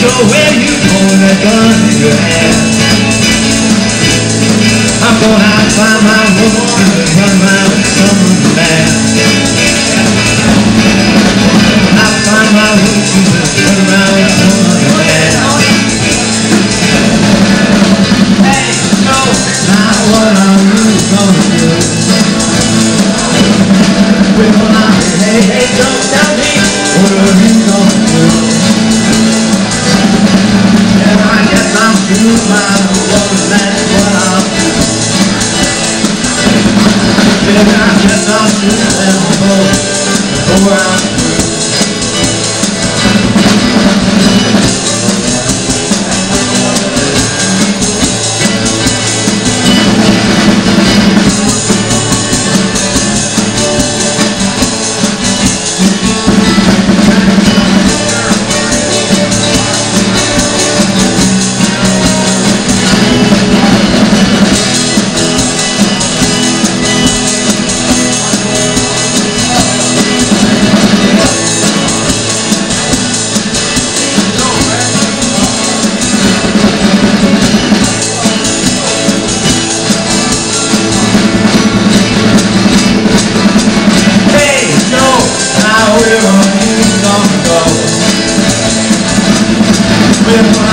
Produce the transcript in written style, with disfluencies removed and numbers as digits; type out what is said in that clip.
So where you hold that gun in your hand, I'm gonna find my woman and run around with some man. I'll find my woman and run around with some man. Hey, no, now what are you gonna do? Well, hey, don't tell me, what are you gonna do? I'm through my woman, that's what I'm through. Baby, I guess I'm through and before I'm through. Where are you gonna go?